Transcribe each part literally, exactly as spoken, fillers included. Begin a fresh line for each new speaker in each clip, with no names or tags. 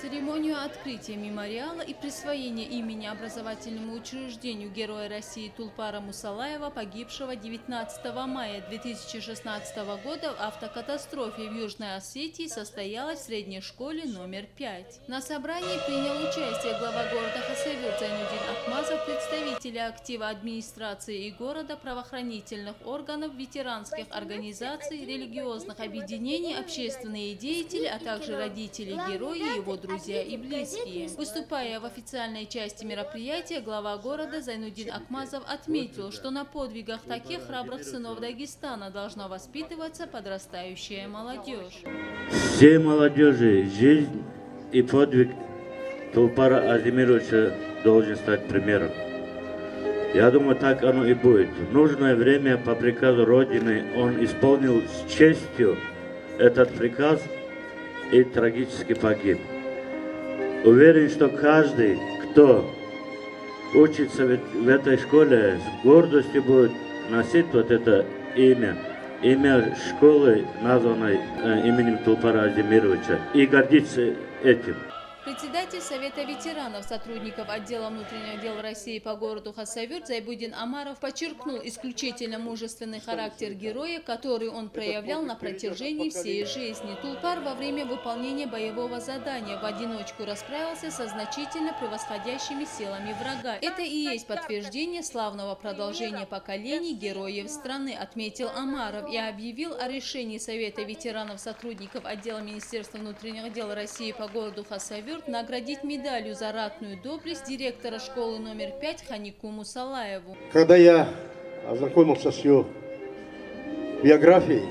Церемонию открытия мемориала и присвоения имени образовательному учреждению Героя России Тулпара Мусалаева, погибшего девятнадцатого мая две тысячи шестнадцатого года в автокатастрофе в Южной Осетии, состоялась в средней школе номер пять. На собрании принял участие глава города Хасавюрт Зайнудин Акмазов, представители актива администрации и города, правоохранительных органов, ветеранских организаций, религиозных объединений, общественные деятели, а также родители героя и его друзья. Друзья и близкие. Выступая в официальной части мероприятия, глава города Зайнудин Акмазов отметил, что на подвигах таких храбрых сынов Дагестана должна воспитываться подрастающая молодежь.
Всей молодежи жизнь и подвиг Тулпара Азимировича должен стать примером. Я думаю, так оно и будет. В нужное время по приказу Родины он исполнил с честью этот приказ и трагически погиб. Уверен, что каждый, кто учится в этой школе, с гордостью будет носить вот это имя, имя школы, названной именем Тулпара Азимировича, и гордиться этим.
Председатель Совета ветеранов, сотрудников отдела внутренних дел России по городу Хасавюрт Зайбудин Амаров подчеркнул исключительно мужественный характер героя, который он проявлял на протяжении всей жизни. Тулпар во время выполнения боевого задания в одиночку расправился со значительно превосходящими силами врага. Это и есть подтверждение славного продолжения поколений героев страны, отметил Амаров и объявил о решении Совета ветеранов, сотрудников отдела Министерства внутренних дел России по городу Хасавюрт наградить медалью за ратную доблесть директора школы номер пять Ханику Мусалаеву.
Когда я ознакомился с ее биографией,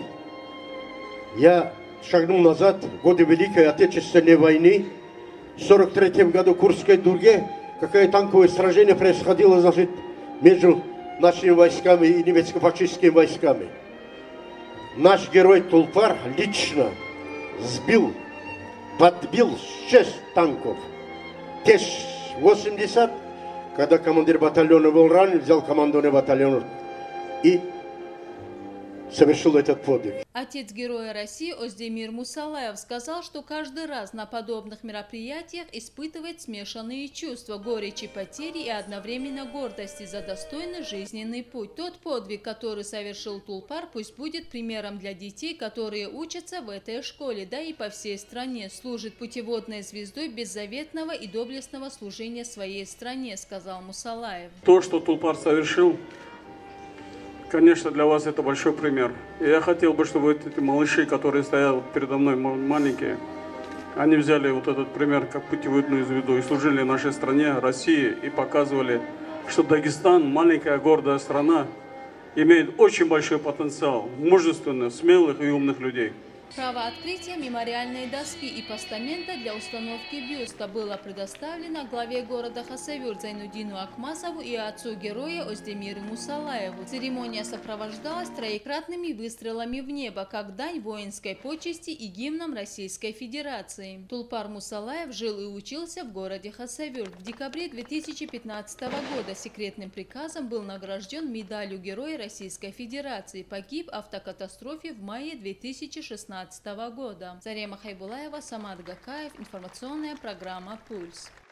я шагнул назад в годы Великой Отечественной войны. В сорок третьем году в Курской дуге какое танковое сражение происходило, значит, между нашими войсками и немецко-фашистскими войсками. Наш герой Тулпар лично сбил, подбил шесть танков. Т восемьдесят, когда командир батальона был ранен, взял командование батальона и совершил этот подвиг.
Отец Героя России Оздемир Мусалаев сказал, что каждый раз на подобных мероприятиях испытывает смешанные чувства, горечи, потери и одновременно гордости за достойный жизненный путь. Тот подвиг, который совершил Тулпар, пусть будет примером для детей, которые учатся в этой школе, да и по всей стране, служит путеводной звездой беззаветного и доблестного служения своей стране, сказал Мусалаев.
То, что Тулпар совершил, конечно, для вас это большой пример. И я хотел бы, чтобы эти малыши, которые стоят передо мной, маленькие, они взяли вот этот пример как путеводную звезду и служили нашей стране, России, и показывали, что Дагестан, маленькая гордая страна, имеет очень большой потенциал мужественных, смелых и умных людей.
Право открытия мемориальной доски и постамента для установки бюста было предоставлено главе города Хасавюрт Зайнудину Акмазову и отцу героя Оздемиру Мусалаеву. Церемония сопровождалась троекратными выстрелами в небо, как дань воинской почести и гимном Российской Федерации. Тулпар Мусалаев жил и учился в городе Хасавюрт. В декабре две тысячи пятнадцатого года секретным приказом был награжден медалью Героя Российской Федерации. Погиб в автокатастрофе в мае две тысячи шестнадцатого года. Зарема Хайбулаева, Самат Гакаев, информационная программа «Пульс».